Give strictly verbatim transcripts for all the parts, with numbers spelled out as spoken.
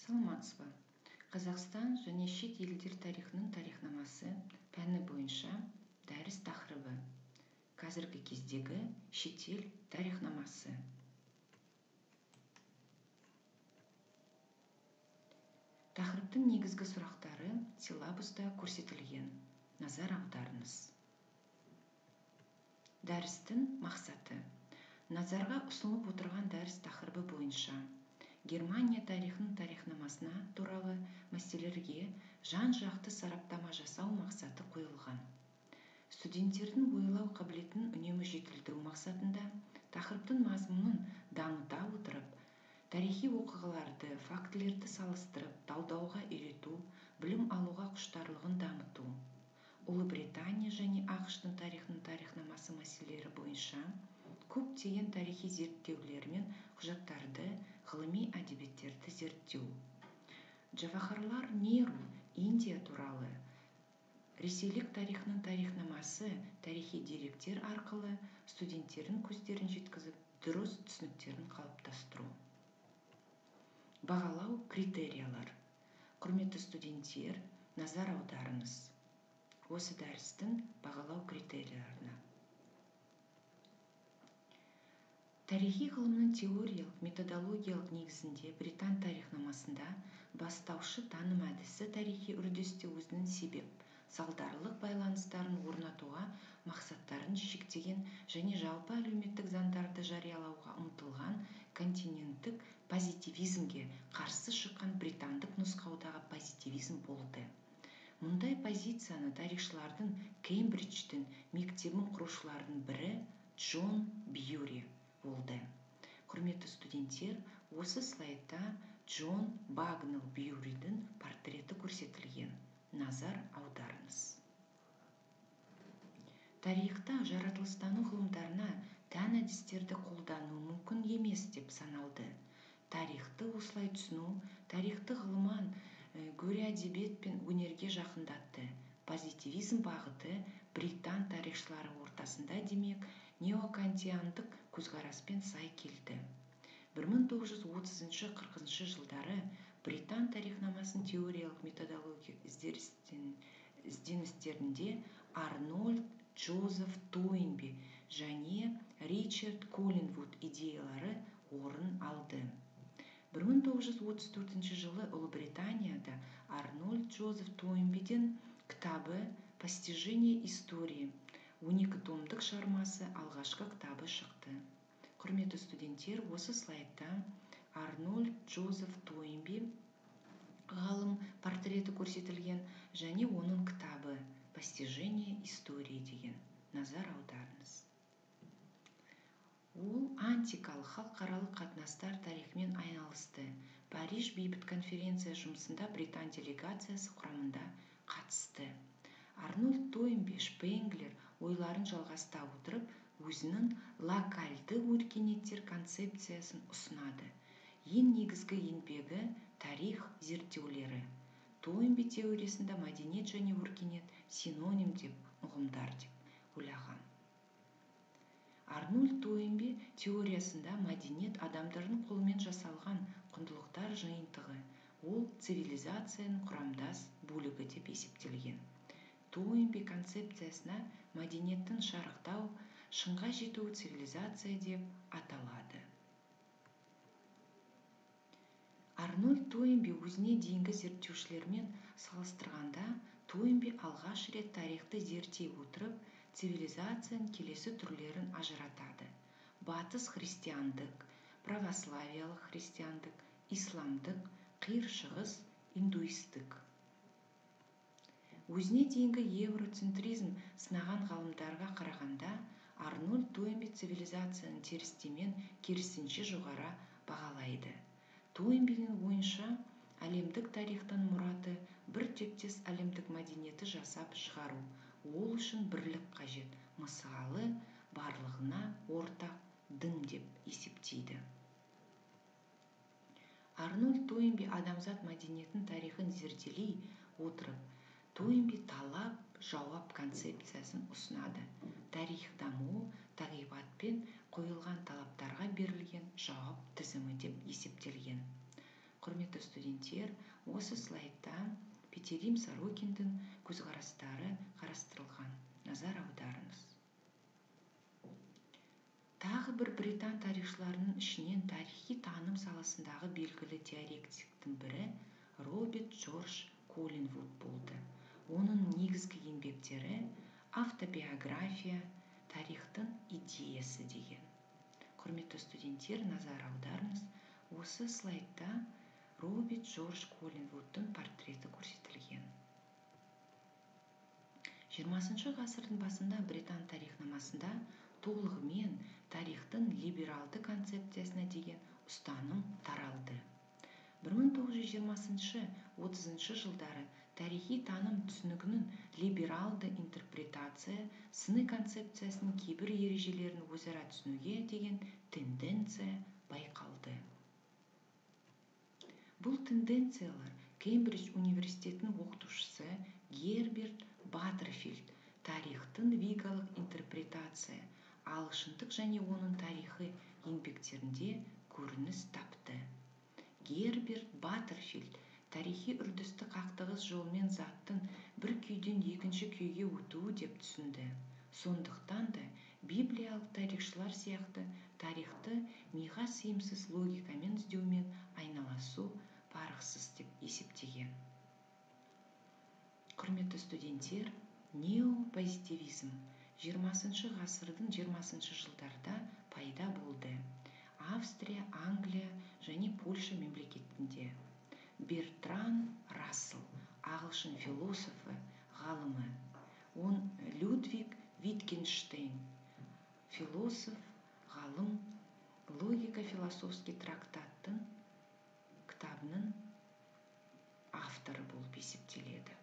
Саламатсыз ба? Қазақстан және шет елдер тарихының тарихнамасы пәні бойынша дәріс тақырыбы. Қазіргі кездегі шетел тарихнамасы. Тақырыптың негізгі сұрақтары силабуста көрсетілген. Назар аударыңыз. Дәрістің мақсаты. Назарға ұсынылып отырған дәріс тақырыбы бойынша Германия тарихының тарихнамасына туралы мәселелерге жан-жақты сараптама жасау мақсаты қойылған. Студенттердің ойлау қабілетін үнемі жетілдіру мақсатында тақырыптың мазмұнын дамыта отырып, тарихи оқиғаларды, фактілерді салыстырып, талдауға үйрету, білім алуға құштарлығын дамыту. Ұлыбритания және ақш-тың тарихының тарихнамасы мәселелері бойынша көптеген тарихи зерттеулер мен құжаттарды, ғылыми әдебиеттерді зерттеу. Джавахарлал Неру Индия туралы ресейлік тарихының тарихнамасы тарихи деректер арқылы студенттердің көздерін жеткізіп, дұрыс түсініктерін қалыптастыру. Бағалау критериялар. Құрметті студенттер, назар аударыңыз. Осы дәрістің бағалау критерияларына. Тарихи ғылымның теориялық, методологиялық негізінде Британ тарихнамасында бастаушы таным әдісі тарихи үрдісте өзінің себеп, салдарлық байланыстарын орнатуға, мақсаттарын шектеген және жалпы әлеуметтік заңдарды жариялауға ұмтылған континенттік позитивизмге қарсы шыққан британдық нұсқаудағы позитивизм болды. Мұндай позицияны тарихшылардың Кембридждің мектебін құрушылардың бірі Джон Бьюри болды. Құрметті студенттер, осы слайдта Джон Багнелл Бьюридің портреті көрсетілген. Назар аударыңыз. Тарихта жаратылыстану ғылымдарына тән әдістерді қолдану мүмкін емес деп саналды. Тарихты осылай түсіну, тарихты ғылымнан гөрі әдебиет пен өнерге жақындатты. Позитивизм бағыты британ тарихшылары ортасында демек неокантиандық көзқараспен сай келді. бір мың тоғыз жүз отызыншы қырқыншы жылдары Британ тарихнамасын теориялық методологиялық ізденістерінде Арнольд Джозеф Тойнби және Ричард Коллинвуд идеялары орын алды. бір мың тоғыз жүз отыз төртінші жылы Ұлыбританияда Арнольд Джозеф Тойнбиден кітабы «Постижение истории» он екі томдық шығармасы алғашқы кітабы шықты. Құрметті студенттер, осы слайдта Арнольд Джозеф Тойнби ғалым портреті көрсетілген және оның кітабы «Постижение истории» деген. Назар аударыңыз. Ол антикалық халықаралық қатынастар тарихымен айналысты. Париж бейбіт конференция жұмысында Британ делегациясы құрамында қатысты. Арнольд Тойнби Шпенглер ойларын жалғаста отырып, өзінің локальды өркениеттер концепциясын ұсынады. Ең негізгі еңбегі тарих зерттеулері. Тойнби теориясында мәдениет және өркениет синоним деп, ұғымдар деп ойлаған. Арнольд Тойнби теориясында мәдениет адамдардың қолымен жасалған құндылықтар жиынтығы. Ол цивилизацияның құрамдас бөлігі деп есептелген. Тойнби концепциясына мәдениеттің шарықтау, шыңға жетуі цивилизация деп аталады. Арнольд Тойнби өзіне дейінгі зерттеушілермен салыстырғанда, Тойнби алғаш рет тарихты зерттей отырып, цивилизацияның келесі түрлерін ажыратады. Батыс христиандық, православиялық христиандық, исламдық, қиыр шығыс, индуистік. Өзіне дейінгі евроцентризм сынаған ғалымдарға қарағанда, Арнольд Тойнби цивилизацияның терістемен керісінше жоғары бағалайды. Тойнбидің ойынша, әлемдік тарихтан мұраты бір тектес әлемдік мәдениеті жасап шығару. Ол үшін бірлік қажет, мысалы барлығына ортақ дін деп есептейді. Арнольд Тойнби адамзат мәдениетін тарихын зерделей отырып, Тойнби талап, жауап концепциясын ұсынады. Тарих даму, табиғатпен қойылған талаптарға берілген жауап тізімі деп есептелген. Құрметті студенттер, осы слайдта Петерим Сорокиндің көзқарастары қарастырылған. Назар аударыңыз. Тағы бір британ тарихшыларының ішінен тарихи таным саласындағы белгілі теоретиктің бірі Роберт Джордж Коллинвуд болды. Оның негізгі еңбектері автобиография, тарихтың идеясы деген. Құрметті студенттер, назар аударыңыз. Осы слайдта Роберт Джордж Коллинвудтың портреті көрсетілген. жиырмасыншы ғасырдың басында британ тарихнамасында толығымен тарихтың либералды концепциясына деген ұстаным таралды. бір мың тоғыз жүз жиырмасыншы - отызыншы жылдары тарихи таным түсінігінің либералды интерпретация сыни концепциясының кейбір ережелерін өзара түсінуге деген тенденция байқалды. Бұл тенденциялар Кембридж университетінің оқытушысы Герберт Баттерфилд тарихтың вигалық интерпретация, ағылшындық және оның тарихы еңбектерінде көрініс тапты. Герберт Баттерфилд тарихи үрдісті қақтығыс жолмен заттың бір күйден екінші күйге өтуі деп түсінді. Сондықтан да библиялық тарихшылар сияқты тарихты миға сыйымсыз логикамен іздеумен айналасу парықсыз деп есептеген. Құрметті студенттер, неопозитивизм жиырмасыншы ғасырдың жиырмасыншы жылдарда пайда болды. Австрия, Англия және Польша мемлекетінде. Бертран Рассел, ағылшын философы, ғалымы. Он Людвиг Витгенштейн, философ, ғалым, логика-философский трактаттың кітабының авторы болып есептеледі.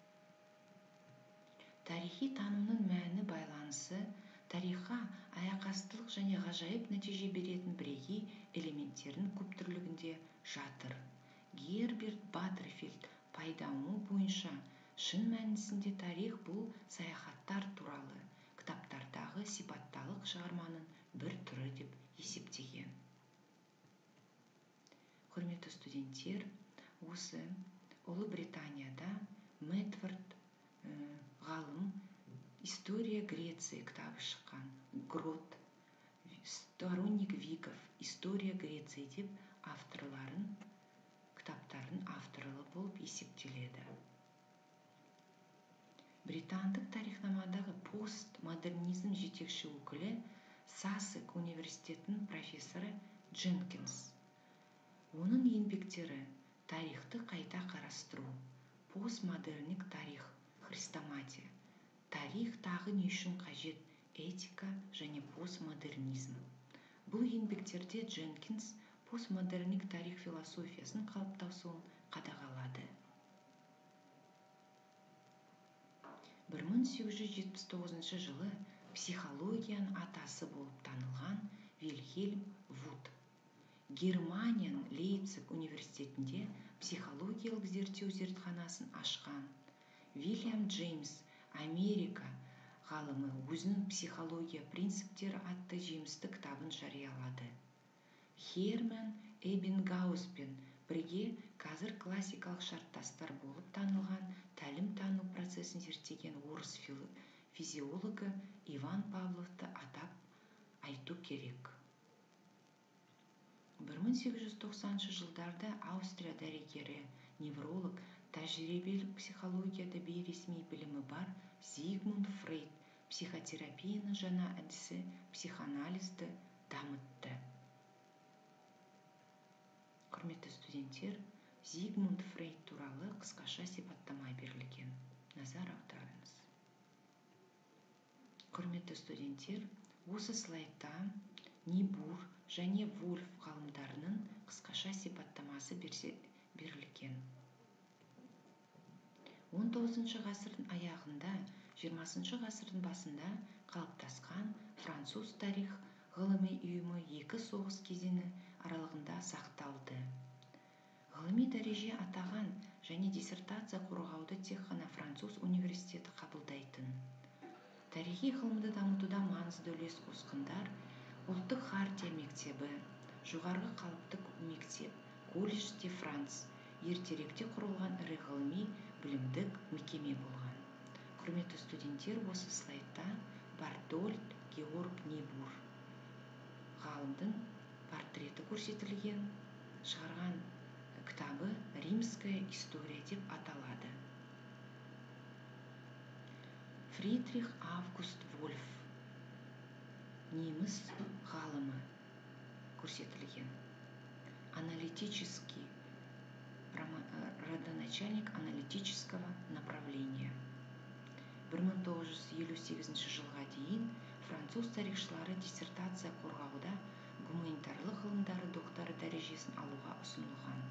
Тарихи танымның мәні байланысы тарихқа аяқастылық және ғажайып нәтиже беретін бірегей элементтердің көптүрлігінде жатыр. Герберт Баттерфилд пайдалану бойынша шын мәнісінде тарих бұл саяхаттар туралы кітаптардағы сипатталық шығарманың бір түрі деп есептеген. Құрметті студенттер, осы Ұлыбританияда Мэтфорд ғалым «История Греции» кітабы шыққан. Грот, сторонник Виков, «История Греции» деп авторларын, кітаптардың авторы болып есептеледі. Британдық тарихнамадағы постмодернизм жетекші өкілі Сассек университетінің профессоры Дженкинс. Оның еңбектері тарихты қайта қарастыру, постмодерник тарих, хрестоматия, тарих тағы не үшін қажет, этика және постмодернизм. Бұл еңбектерде Дженкинс постмодерник тарих философиясын қалыптасуын қадағалады. бір мың сегіз жүз жетпіс тоғызыншы жылы психологияның атасы болып танылған Вильхельм Вуд Германияның Лейпциг университетінде психологиялық зерттеу зертханасын ашқан. Вильям Джеймс, Америка ғалымы, өзінің «Психология принциптері» атты жемісті кітабын жариялады. Херман Эбингауспен бірге қазір классикалық шарттастар болып танылған тәлім-тану процесін зерттеген орыс физиологы Иван Павловты атап айту керек. бір мың сегіз жүз тоқсаныншы жылдарда Аустрия дәрігері, невролог, тәжірибелік психологияда бейресми білімі бар Зигмунд Фрейд психотерапияның жаңа әдісі психоанализді дамытты. Құрметті студенттер, Зигмунд Фрейд туралы қысқаша сипаттама берілген. Назар аударыңыз. Құрметті студенттер, осы слайдта Нибур және Вольф ғалымдарының қысқаша сипаттамасы берілген. он тоғызыншы ғасырдың аяғында, жиырмасыншы ғасырдың басында қалыптасқан француз тарих ғылыми ұйымы екі соғыс кезеңі аралығында сақталды. Ғылыми дәреже атаған және диссертация қорғауды тек қана француз университеті қабылдайтын. Тарихи ғылымды дамытуда маңызды үлес қосқандар Ұлттық хартия мектебі, жоғарғы қалыпты мектеп, колледж де франс ертеректе құрылған ірі ғылыми білімдік мекеме болған. Құрметті студенттер, осы слайдта Бартольд Георг Нибур ғалымдың портреті көрсетілген. Шығарған кітабы «Римская история» деп аталады. Фридрих Август Вольф неміс ғалымы көрсетілген. Аналитический родоначальник аналитического направления. бір мың тоғыз жүз елу сегізінші жылға дейін француз тарихшылары диссертация қорғауда гуманитарлық ғылымдары докторы дәрежесін алуға ұсынылған.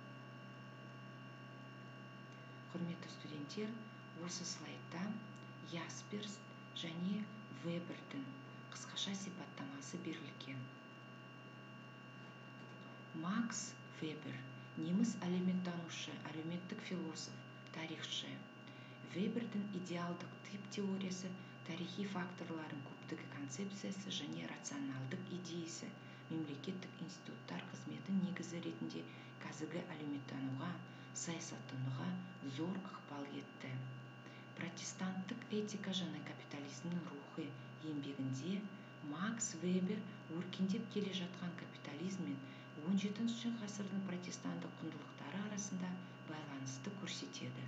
Құрметті студенттер, осы слайдта Ясперс және Вебердің қысқаша сипаттамасы берілген. Макс Вебер неміс әлеуметтанушы, әлеуметтік философ, тарихшы. Вебердің идеалдық тип теориясы, тарихи факторлардың көптігі концепциясы және рационалдық идеясы мемлекеттік институттар қызметінің негізі ретінде қазіргі әлеуметтануға, саясаттануға зор ықпал етті. Протестанттық этика және капитализмнің рухы еңбегінде Макс Вебер өркендеп келе жатқан капитализм мен он жетінші ғасырдың протестанттық құндылықтары арасында байланысты көрсетеді.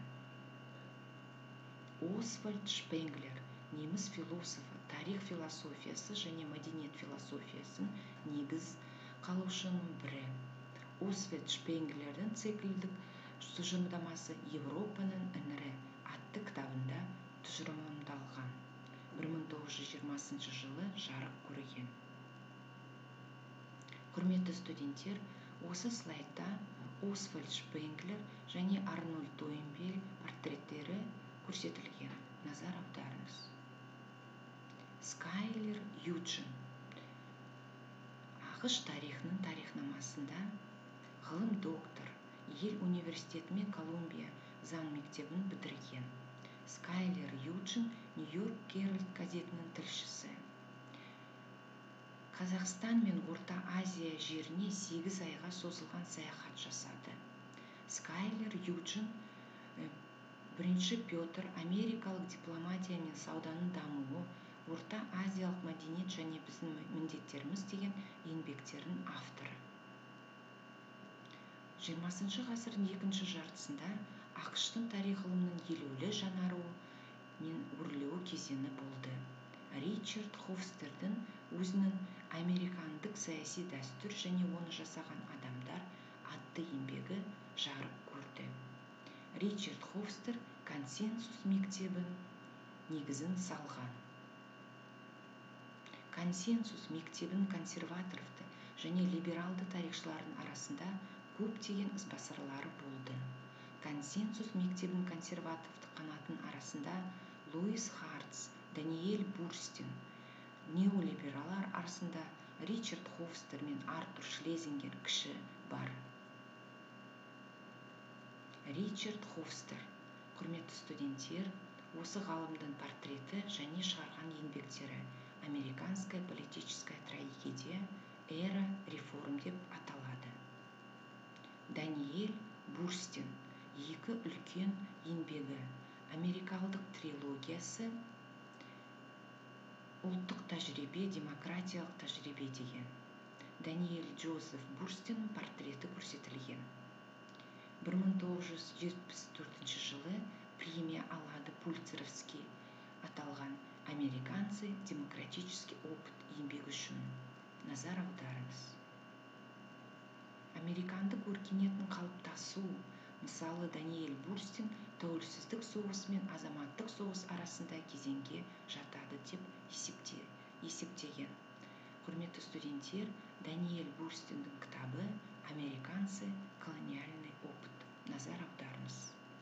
Освальд Шпенглер неміс философы, тарих философиясы және мәдениет философиясын негіз қалаушының бірі. Освальд Шпенглердің циклдік тұжырымдамасы «Европаның іңірі» атты кітабында тұжырымдалған. бір мың тоғыз жүз жиырмасыншы жылы жарық көрген. Құрметті студенттер, осы слайдта Освальд Шпенглер және Арнольд Тойнбиль портреттері көрсетілген. Назар аударыңыз. Скайлер Юджин ақш тарихының тарихнамасында ғылым доктор, Ел университеті мен Колумбия заң мектебін бітірген. Скайлер Юджин Нью-Йорк Геральд газетінің тілшісі. Қазақстан мен Орта Азия жеріне сегіз айға созылған саяхат жасады. Скайлер Юджин бірінші Петр америкалық дипломатия мен сауданың дамуы, Орта Азиялық мәдениет және біздің міндеттеріміз деген еңбектердің авторы. жиырмасыншы ғасырдың екінші жартысында ақш-тың тарих ғылымының елеулі жаңаруы мен өрлеу кезеңі болды. Ричард Хофстердің өзінің «Американдық саяси дәстүр және оны жасаған адамдар» атты еңбегі жарық көрді. Ричард Хофстер консенсус мектебін негізін салған. Консенсус мектебінің консерваторлары және либералды тарихшылардың арасында көптеген ізбасарлары болды. Консенсус мектебінің консервативті қанатының арасында Луис Хартс, Даниэль Бурстин, неолибералар арасында Ричард Хофстер мен Артур Шлезингер кіші бар. Ричард Хофстер, құрметті студенттер, осы ғалымдың портреті және шығарған еңбектері «Американская политическая трагедия, эра реформ» деп аталады. Даниэль Бурстин екі үлкен еңбегі «Америкалдық трилогиясы», «Ұлттық тәжірибе, демократиялық тәжірибе» деген. Даниэль Джозеф Бурстиннің портреті көрсетілген. бір мың тоғыз жүз жетпіс төртінші жылы премия алады Пульцеровский аталған «Американцы. Демократический опыт» еңбегі үшін. Назар аударыңыз. Американдық өркениеттің қалыптасу, мысалы Даниэль Бурстин тәуелсіздік соғысы мен азаматтық соғыс арасында кезеңге жатады деп есептеген. Құрметті студенттер, Даниэль Бурстиндің кітабы «Американцы. Колониальный опыт». Назар аударыңыз.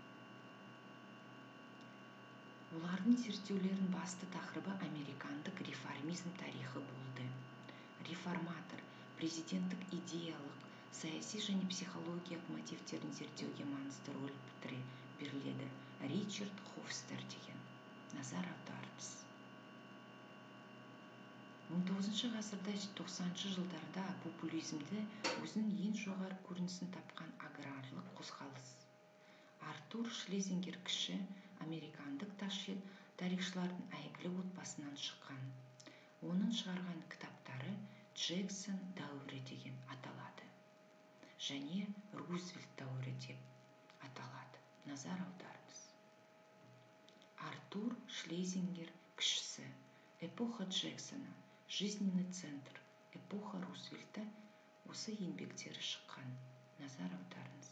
Олардың зерттеулерінің басты тақырыбы американдық реформизм тарихы болды. Реформатор, президенттік идеялық, саяси және психологиялық мотивтерін зерттеуге маңызды рөл беріледі. Ричард Хофстер деген. Назар аударыңыз. он тоғызыншы ғасырда тоқсаныншы жылдарда популизмді өзінің ең жоғары көрінісін тапқан аграрлық қозғалыс. Артур Шлезингер кіші американдық тарихшылардың әйгілі отбасынан шыққан. Оның шығарған кітаптары Джексон дәуірі деген аталады және Рузвельт дәуірі деп аталады. Назар аударыңыз. Артур Шлезингер кішісі, эпоха Джексона, жизненный центр, эпоха Рузвельта осы еңбектері шыққан. Назар аударыңыз.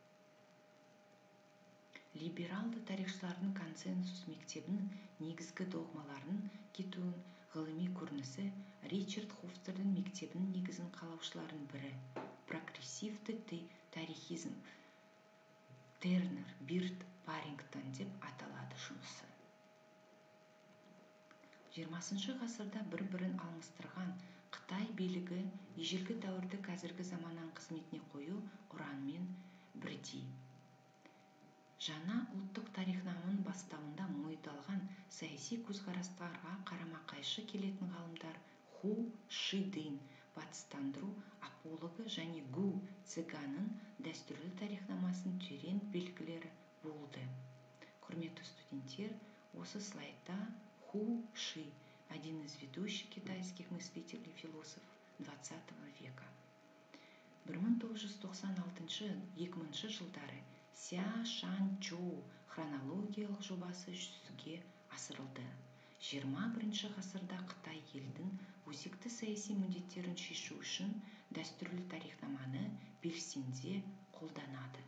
Либералды тарихшылардың консенсус мектебінің негізгі догмаларын кетуін ғылыми көрінісі Ричард Хофстердің мектебінің негізін қалаушылардың бірі прогрессивті тарихизм Тернер, Бирд, Барингтон деп аталады жұмысы. жиырмасыншы ғасырда бір-бірін алмастырған Қытай билігі ежелгі дәуірді қазіргі заманнан қызметіне қою ұранымен бірдей. Жаңа ұлттық тарихнаманың бастауында мойыталған саяси көзқарастарға қарама-қайшы келетін ғалымдар Ху Шидин, батыстандыру апологы және Гу Цзыганның дәстүрлі тарихнамасының терең белгілері болды. Құрметті студенттер, осы слайдта Ху Ши, один из ведущих китайских мыслителей и философов двадцатого века. бір мың тоғыз жүз тоқсан алтыншы - екі мыңыншы жылдары Ся Шан Чоу хронологиялық жобасы жүзеге асырылды. жиырма бірінші ғасырда Қытай елдің өзекті саяси міндеттерін шешу үшін дәстүрлі тарихнаманы белсенді қолданады.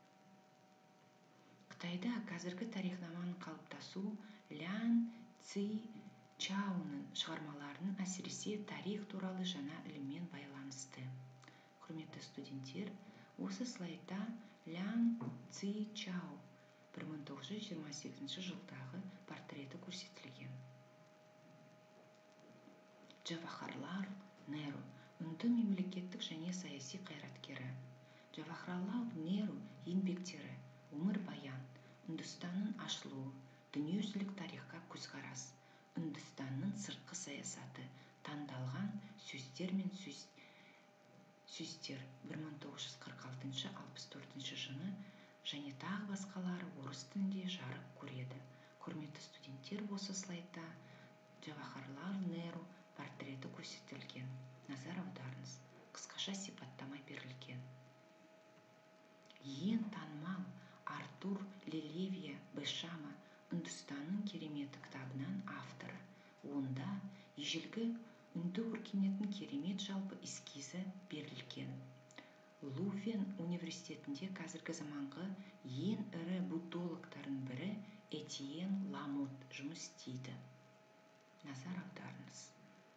Қытайда қазіргі тарихнаманың қалыптасу Лян Ци Чаоның шығармаларының әсіресе тарих туралы жаңа іліммен байланысты. Құрметті студенттер, осы слайдта Лян Ци Чао бір мың тоғыз жүз жиырма сегізінші жылдағы портреті көрсетілген. Джавахарлал Неру, үнді мемлекеттік және саяси қайраткері. Джавахарлал Неру еңбектері өмірбаян, Үндістанның ашылуы, дүниежүзілік тарихқа көзқарас, Үндістанның сыртқы саясаты, таңдалған сөздер мен сөз сөздер бір мың тоғыз жүз қырық алтыншы - алпыс төртінші жылы және тағы басқалары орыс тілінде жарық көреді. Құрметті студенттер, осы слайдта Джавахарлал Неру портреті көрсетілген. Назар аударыңыз. Қысқаша сипаттама берілген. Ең танымал Артур Лелевия Бешама Үндістанның кереметі кітабынан авторы. Онда ежелгі үнді өркениетінің керемет жалпы эскизі берілген. Лувен университетінде қазіргі заманғы ең ірі буддологтардың бірі Этьен Ламот жұмыс істейді. Назар аударыңыз.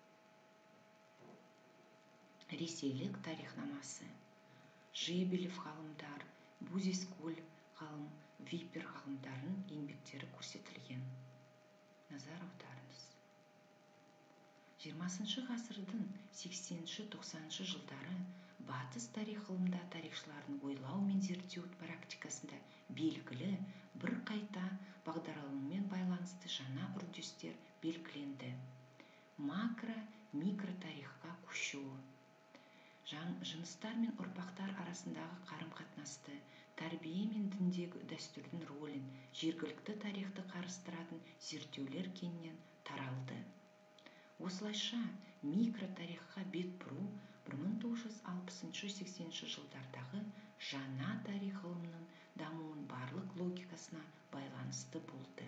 Ресейлік тарихнамасы. Жебелев ғалымдар, Бузискуль ғалым, Випер ғалымдарының еңбектері көрсетілген. Назар аударыңыз. жиырмасыншы ғасырдың сексенінші - тоқсаныншы жылдары батыс тарих ғылымда тарихшылардың ойлау мен зерттеу практикасында белгілі бір қайта бағдарламамен байланысты жаңа үрдістер белгіленді. Макро-микро тарихқа көшуі. Жыныстар мен ұрпақтар арасындағы қарым-қатынасты, тәрбие мен діндегі дәстүрдің рөлін, жергілікті тарихты қарастыратын зерттеулер кеңінен таралды. Осылайша микротарихқа бет бұру бір мың тоғыз жүз алпысыншы - сексенінші жылдардағы жаңа тарих ғылымының дамуының барлық логикасына байланысты болды.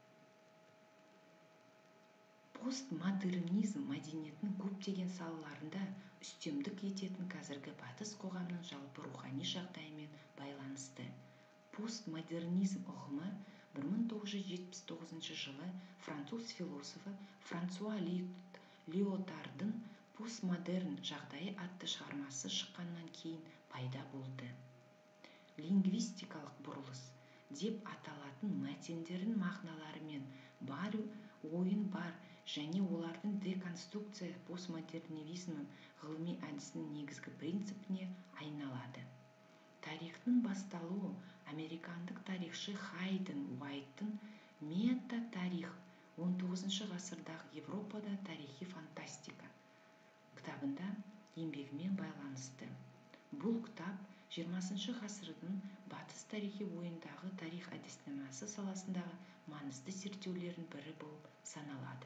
Постмодернизм мәдениетінің көптеген салаларында үстемдік ететін қазіргі батыс қоғамының жалпы рухани жағдайымен байланысты. Постмодернизм ұғымы бір мың тоғыз жүз жетпіс тоғызыншы жылы француз философы Франсуа Лиотардың «Постмодерн жағдайы» атты шығармасы шыққаннан кейін пайда болды. Лингвистикалық бұрылыс деп аталатын мәтіндердің мағыналары мен бар ойын бар және олардың деконструкция постмодернизмнің ғылыми әдісінің негізгі принципіне айналады. Тарихтың басталуы американдық тарихшы Хайден Уайттың мета-тарих он тоғызыншы ғасырдағы Европада тарихи фантастика кітабында еңбегімен байланысты. Бұл кітап жиырмасыншы ғасырдың батыс тарихи ойындағы тарих әдіснамасы саласындағы маңызды зерттеулердің бірі болып саналады.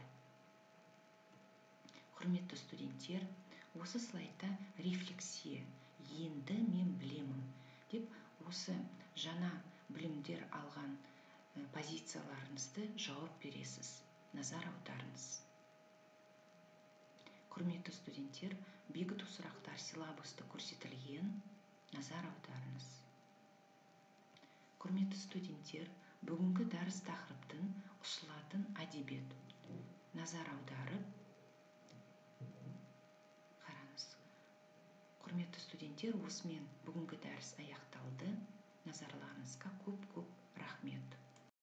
Құрметті студенттер, осы слайдта рефлексия, енді мен білемін деп осы жаңа білімдер алған позицияларыңызды жауап бересіз. Назар аударыңыз. Құрметті студенттер, бекіту сұрақтар силабуста көрсетілген. Назар аударыңыз. Құрметті студенттер, бүгінгі дәріс тақырыптың ұсынылатын әдебиет. Назар аударып қараңыз. Құрметті студенттер, осымен бүгінгі дәріс аяқталды. Назарларыңызға көп-көп рахмет.